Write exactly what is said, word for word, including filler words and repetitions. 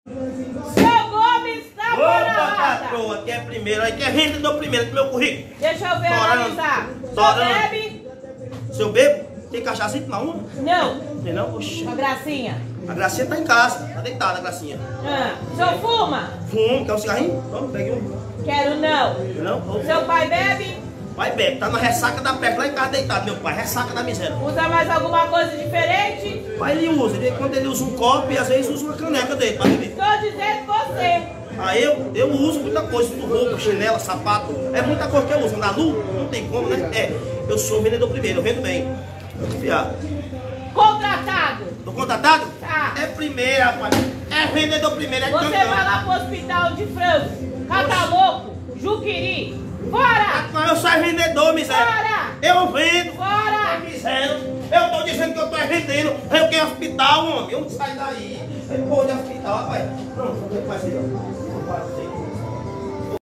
Seu Gomes está fora da roda. Patroa, que é primeiro, aí que é vendedor primeiro do meu currículo. Deixa eu ver, Torando. analisar. Só Torando. bebe? Se eu bebo, tem cachaça na uma? Não. Tem não? Oxi. Uma gracinha. A Gracinha tá em casa, tá deitada a Gracinha. Ah. Seu fuma? Fumo, quer um cigarrinho? Toma, pegue um. Quero não. Quer não? Seu pai bebe? Pai bebe, tá na ressaca da peste lá em casa deitado, meu pai, ressaca da miséria. Usa mais alguma coisa diferente? Pai, ele usa, ele, quando ele usa um copo e às vezes usa uma caneca dele pra beber. Estou dizendo você. Aí eu, eu uso muita coisa, tudo roupa, chinela, sapato, é muita coisa que eu uso. Na lua, não tem como, né? É, eu sou vendedor primeiro, eu vendo bem. Eu confiar. Contratado. Tô contratado? Tá. É primeiro, rapaz. É vendedor primeiro, é Você campeão. vai lá pro hospital de frango. Catalouco. Juquiri. Fora. Mas eu sou vendedor, miséria. Fora. Eu vendo. Fora. Miséria. Eu tô dizendo que eu tô vendendo. Eu quero hospital, homem. Eu sai daí. Eu vou de hospital, rapaz. Pronto, vou fazer. Vou fazer.